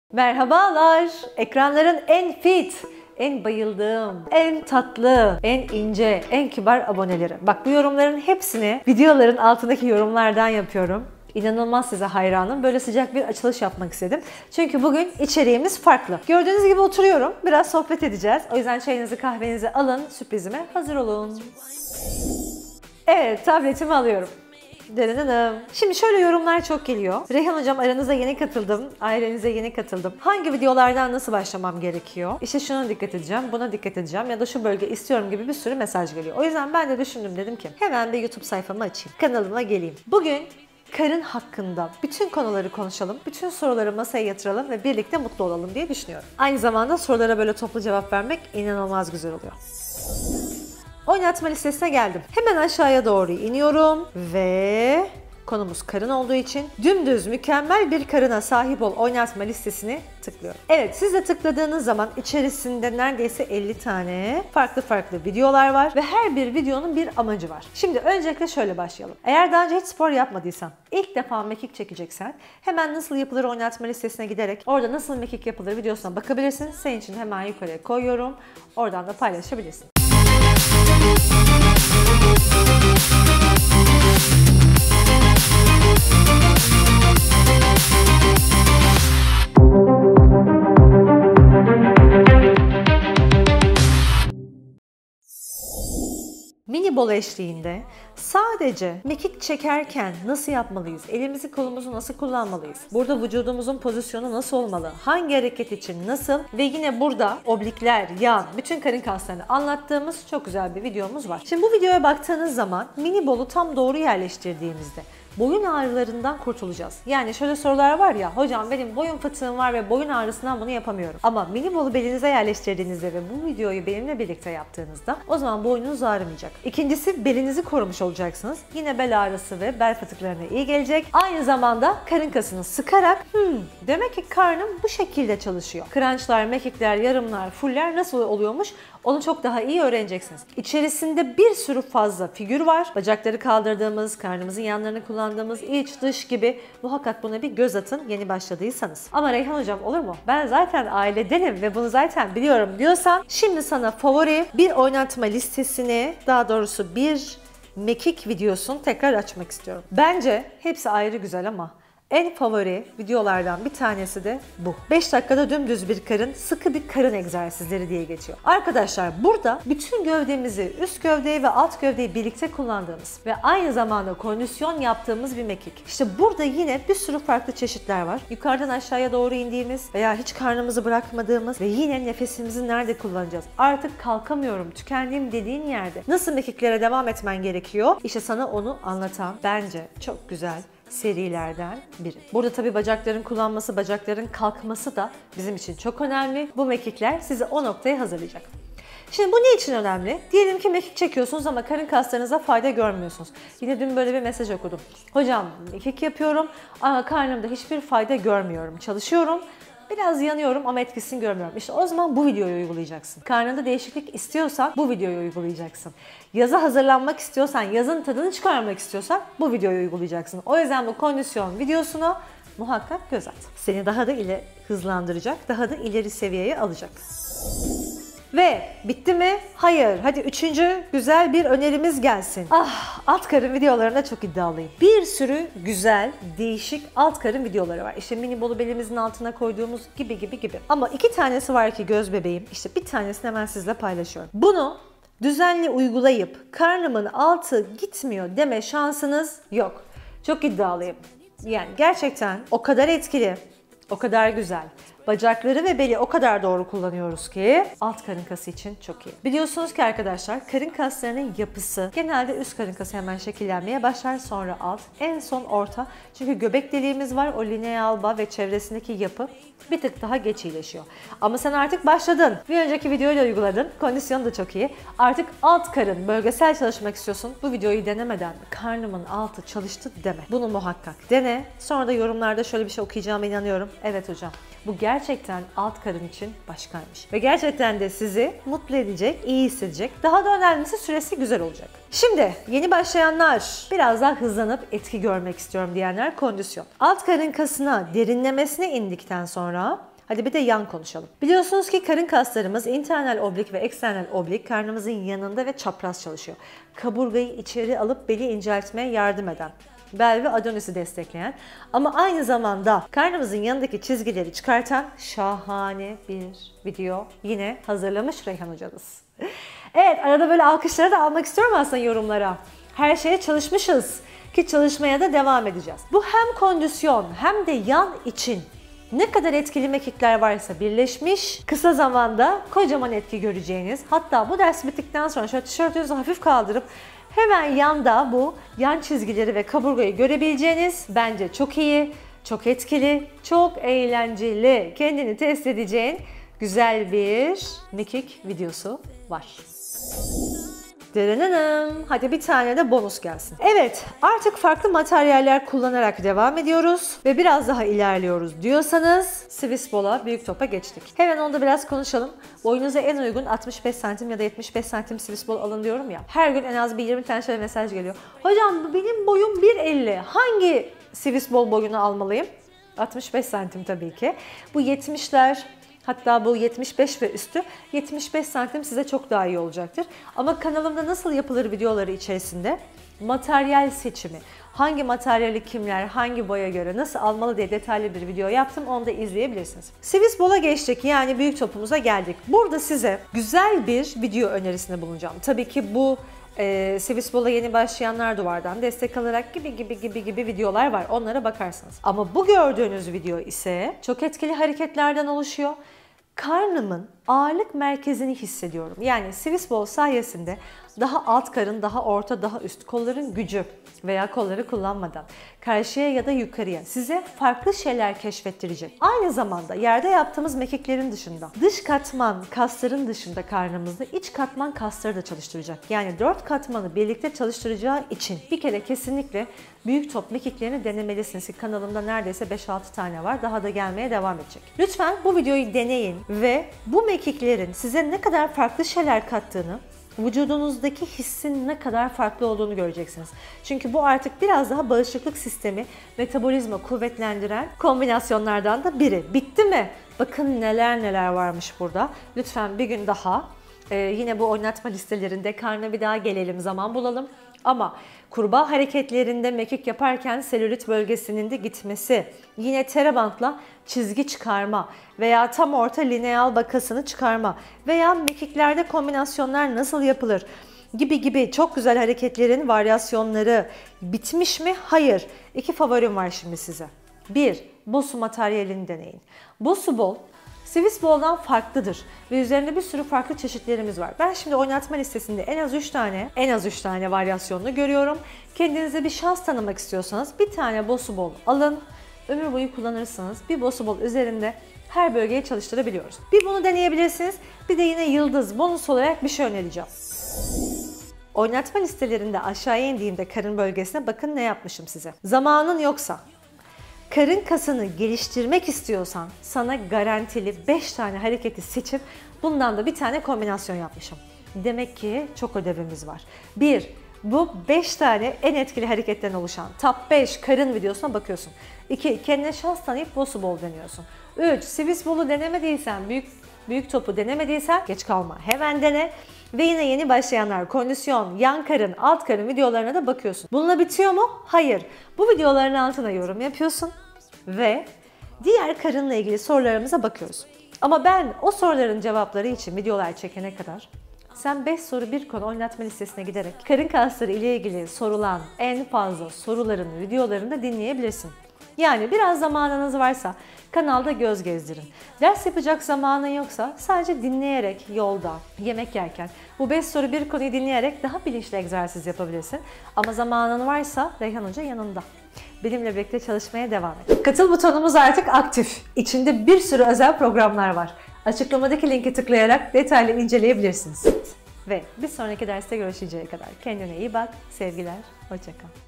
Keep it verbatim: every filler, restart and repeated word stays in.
Merhabalar. Ekranların en fit, en bayıldığım, en tatlı, en ince, en kibar aboneleri. Bak bu yorumların hepsini videoların altındaki yorumlardan yapıyorum. İnanılmaz size hayranım. Böyle sıcak bir açılış yapmak istedim. Çünkü bugün içeriğimiz farklı. Gördüğünüz gibi oturuyorum. Biraz sohbet edeceğiz. O yüzden çayınızı kahvenizi alın. Sürprizime hazır olun. Evet, tabletimi alıyorum. Şimdi şöyle yorumlar çok geliyor. Reyhan hocam aranıza yeni katıldım. Ailenize yeni katıldım. Hangi videolardan nasıl başlamam gerekiyor? İşte şuna dikkat edeceğim, buna dikkat edeceğim ya da şu bölge istiyorum gibi bir sürü mesaj geliyor. O yüzden ben de düşündüm, dedim ki hemen bir YouTube sayfamı açayım. Kanalıma geleyim. Bugün karın hakkında bütün konuları konuşalım, bütün soruları masaya yatıralım ve birlikte mutlu olalım diye düşünüyorum. Aynı zamanda sorulara böyle toplu cevap vermek inanılmaz güzel oluyor. Oynatma listesine geldim. Hemen aşağıya doğru iniyorum ve konumuz karın olduğu için dümdüz mükemmel bir karına sahip ol oynatma listesini tıklıyorum. Evet, siz de tıkladığınız zaman içerisinde neredeyse elli tane farklı farklı videolar var ve her bir videonun bir amacı var. Şimdi öncelikle şöyle başlayalım. Eğer daha önce hiç spor yapmadıysan, ilk defa mekik çekeceksen hemen nasıl yapılır oynatma listesine giderek orada nasıl mekik yapılır videosuna bakabilirsin. Senin için hemen yukarıya koyuyorum. Oradan da paylaşabilirsin. Mini bol eşliğinde sadece mekik çekerken nasıl yapmalıyız? Elimizi kolumuzu nasıl kullanmalıyız? Burada vücudumuzun pozisyonu nasıl olmalı? Hangi hareket için nasıl? Ve yine burada oblikler, yan, bütün karın kaslarını anlattığımız çok güzel bir videomuz var. Şimdi bu videoya baktığınız zaman mini bolu tam doğru yerleştirdiğimizde boyun ağrılarından kurtulacağız. Yani şöyle sorular var ya, hocam benim boyun fıtığım var ve boyun ağrısından bunu yapamıyorum. Ama mini bolu belinize yerleştirdiğinizde ve bu videoyu benimle birlikte yaptığınızda o zaman boynunuz ağrımayacak. İkincisi, belinizi korumuş olacaksınız. Yine bel ağrısı ve bel fıtıklarına iyi gelecek. Aynı zamanda karın kasını sıkarak hmm, demek ki karnım bu şekilde çalışıyor. Crunchlar, mekikler, yarımlar, fuller nasıl oluyormuş? Onu çok daha iyi öğreneceksiniz. İçerisinde bir sürü fazla figür var. Bacakları kaldırdığımız, karnımızın yanlarını kullandığımız, iç dış gibi muhakkak buna bir göz atın yeni başladıysanız. Ama Reyhan hocam olur mu? Ben zaten ailedenim ve bunu zaten biliyorum diyorsan şimdi sana favori bir oynatma listesini, daha doğrusu bir mekik videosunu tekrar açmak istiyorum. Bence hepsi ayrı güzel ama en favori videolardan bir tanesi de bu. beş dakikada dümdüz bir karın, sıkı bir karın egzersizleri diye geçiyor. Arkadaşlar burada bütün gövdemizi, üst gövdeyi ve alt gövdeyi birlikte kullandığımız ve aynı zamanda kondisyon yaptığımız bir mekik. İşte burada yine bir sürü farklı çeşitler var. Yukarıdan aşağıya doğru indiğimiz veya hiç karnımızı bırakmadığımız ve yine nefesimizi nerede kullanacağız? Artık kalkamıyorum, tükendiğim dediğin yerde nasıl mekiklere devam etmen gerekiyor? İşte sana onu anlatan bence çok güzel serilerden biri. Burada tabii bacakların kullanması, bacakların kalkması da bizim için çok önemli. Bu mekikler sizi o noktaya hazırlayacak. Şimdi bu ne için önemli? Diyelim ki mekik çekiyorsunuz ama karın kaslarınıza fayda görmüyorsunuz. Yine dün böyle bir mesaj okudum. Hocam mekik yapıyorum ama karnımda hiçbir fayda görmüyorum. Çalışıyorum, biraz yanıyorum ama etkisini görmüyorum. İşte o zaman bu videoyu uygulayacaksın. Karnında değişiklik istiyorsan bu videoyu uygulayacaksın. Yaza hazırlanmak istiyorsan, yazın tadını çıkarmak istiyorsan bu videoyu uygulayacaksın. O yüzden bu kondisyon videosuna muhakkak göz at. Seni daha da ile hızlandıracak, daha da ileri seviyeye alacak. Ve bitti mi? Hayır. Hadi üçüncü güzel bir önerimiz gelsin. Ah, alt karın videolarında çok iddialıyım. Bir sürü güzel, değişik alt karın videoları var. İşte mini bolu belimizin altına koyduğumuz gibi gibi gibi. Ama iki tanesi var ki göz bebeğim. İşte bir tanesini hemen sizle paylaşıyorum. Bunu düzenli uygulayıp karnımın altı gitmiyor deme şansınız yok. Çok iddialıyım. Yani gerçekten o kadar etkili, o kadar güzel. Bacakları ve beli o kadar doğru kullanıyoruz ki alt karın kası için çok iyi. Biliyorsunuz ki arkadaşlar karın kaslarının yapısı genelde üst karın kası hemen şekillenmeye başlar, sonra alt, en son orta. Çünkü göbek deliğimiz var, o lineal bağ ve çevresindeki yapı bir tık daha geç iyileşiyor. Ama sen artık başladın. Bir önceki videoyu da uyguladın. Kondisyon da çok iyi. Artık alt karın bölgesel çalışmak istiyorsun. Bu videoyu denemeden karnımın altı çalıştı deme. Bunu muhakkak dene. Sonra da yorumlarda şöyle bir şey okuyacağıma inanıyorum. Evet hocam. Bu gerçekten alt karın için başkaymış. Ve gerçekten de sizi mutlu edecek, iyi hissedecek. Daha da önemlisi süresi güzel olacak. Şimdi yeni başlayanlar, biraz daha hızlanıp etki görmek istiyorum diyenler kondisyon. Alt karın kasına derinlemesine indikten sonra Hadi bir de yan konuşalım. Biliyorsunuz ki karın kaslarımız internal oblik ve eksternal oblik karnımızın yanında ve çapraz çalışıyor. Kaburgayı içeri alıp beli inceltmeye yardım eden, bel ve adonis'i destekleyen ama aynı zamanda karnımızın yanındaki çizgileri çıkartan şahane bir video yine hazırlamış Reyhan hocamız. Evet, arada böyle alkışları da almak istiyorum aslında yorumlara. Her şeye çalışmışız ki çalışmaya da devam edeceğiz. Bu hem kondisyon hem de yan için ne kadar etkili mekikler varsa birleşmiş, kısa zamanda kocaman etki göreceğiniz, hatta bu ders bittikten sonra şöyle tişörtünüzü hafif kaldırıp hemen yanda bu yan çizgileri ve kaburgayı görebileceğiniz, bence çok iyi, çok etkili, çok eğlenceli, kendini test edeceğin güzel bir mekik videosu var. Dırınınım. Hadi bir tane de bonus gelsin. Evet, artık farklı materyaller kullanarak devam ediyoruz ve biraz daha ilerliyoruz diyorsanız Swiss Ball'a, büyük topa geçtik. Hemen onda biraz konuşalım. Boyunuza en uygun altmış beş santim ya da yetmiş beş santim Swiss Ball alın diyorum ya. Her gün en az bir yirmi tane şöyle mesaj geliyor. Hocam benim boyum bir elli. Hangi Swiss Ball boyunu almalıyım? altmış beş santim tabii ki. Bu yetmişler, hatta bu yetmiş beş ve üstü, yetmiş beş santim size çok daha iyi olacaktır. Ama kanalımda nasıl yapılır videoları içerisinde materyal seçimi, hangi materyali kimler, hangi boya göre nasıl almalı diye detaylı bir video yaptım. Onu da izleyebilirsiniz. Swiss Ball'a geçtik, yani büyük topumuza geldik. Burada size güzel bir video önerisinde bulunacağım. Tabii ki bu e, Swiss Ball'a yeni başlayanlar duvardan destek alarak gibi gibi gibi gibi videolar var. Onlara bakarsınız. Ama bu gördüğünüz video ise çok etkili hareketlerden oluşuyor. Karnımın ağırlık merkezini hissediyorum. Yani Swiss Ball sayesinde daha alt karın, daha orta, daha üst kolların gücü veya kolları kullanmadan karşıya ya da yukarıya size farklı şeyler keşfettirecek. Aynı zamanda yerde yaptığımız mekiklerin dışında, dış katman kasların dışında karnımızda iç katman kasları da çalıştıracak. Yani dört katmanı birlikte çalıştıracağı için bir kere kesinlikle büyük top mekiklerini denemelisiniz. Kanalımda neredeyse beş altı tane var. Daha da gelmeye devam edecek. Lütfen bu videoyu deneyin ve bu mekiklerin size ne kadar farklı şeyler kattığını, vücudunuzdaki hissin ne kadar farklı olduğunu göreceksiniz. Çünkü bu artık biraz daha bağışıklık sistemi, metabolizma kuvvetlendiren kombinasyonlardan da biri. Bitti mi? Bakın neler neler varmış burada. Lütfen bir gün daha e, yine bu oynatma listelerinde karnına bir daha gelelim, zaman bulalım. Ama kurbağa hareketlerinde mekik yaparken selülit bölgesinin de gitmesi, yine terabantla çizgi çıkarma veya tam orta lineal bakasını çıkarma veya mekiklerde kombinasyonlar nasıl yapılır gibi gibi çok güzel hareketlerin varyasyonları bitmiş mi? Hayır. İki favorim var şimdi size. Bir, Bosu materyalini deneyin. Bosu Ball Swiss Ball'dan farklıdır ve üzerinde bir sürü farklı çeşitlerimiz var. Ben şimdi oynatma listesinde en az üç tane, en az üç tane varyasyonunu görüyorum. Kendinize bir şans tanımak istiyorsanız bir tane Bosu Ball alın. Ömür boyu kullanırsınız. Bir Bosu Ball üzerinde her bölgeyi çalıştırabiliyoruz. Bir bunu deneyebilirsiniz. Bir de yine yıldız bonus olarak bir şey önereceğim. Oynatma listelerinde aşağıya indiğimde karın bölgesine bakın ne yapmışım size. Zamanın yoksa, karın kasını geliştirmek istiyorsan sana garantili beş tane hareketi seçip bundan da bir tane kombinasyon yapmışım. Demek ki çok ödevimiz var. bir. Bu beş tane en etkili hareketten oluşan top beş karın videosuna bakıyorsun. iki. Kendine şans tanıyıp Bosu Ball deniyorsun. üç. Swiss Ball'u denemediysen, büyük büyük topu denemediysen geç kalma. Hemen dene. Ve yine yeni başlayanlar kondisyon, yan karın, alt karın videolarına da bakıyorsun. Bununla bitiyor mu? Hayır. Bu videoların altına yorum yapıyorsun ve diğer karınla ilgili sorularımıza bakıyoruz. Ama ben o soruların cevapları için videolar çekene kadar sen beş soru bir konu oynatma listesine giderek karın kasları ile ilgili sorulan en fazla soruların videolarını da dinleyebilirsin. Yani biraz zamanınız varsa kanalda göz gezdirin. Ders yapacak zamanın yoksa sadece dinleyerek yolda, yemek yerken bu beş soru bir konuyu dinleyerek daha bilinçli egzersiz yapabilirsin. Ama zamanın varsa Reyhan Hoca yanında. Benimle birlikte çalışmaya devam et. Katıl butonumuz artık aktif. İçinde bir sürü özel programlar var. Açıklamadaki linki tıklayarak detaylı inceleyebilirsiniz. Ve bir sonraki derste görüşeceğe kadar kendine iyi bak. Sevgiler, hoşça kal.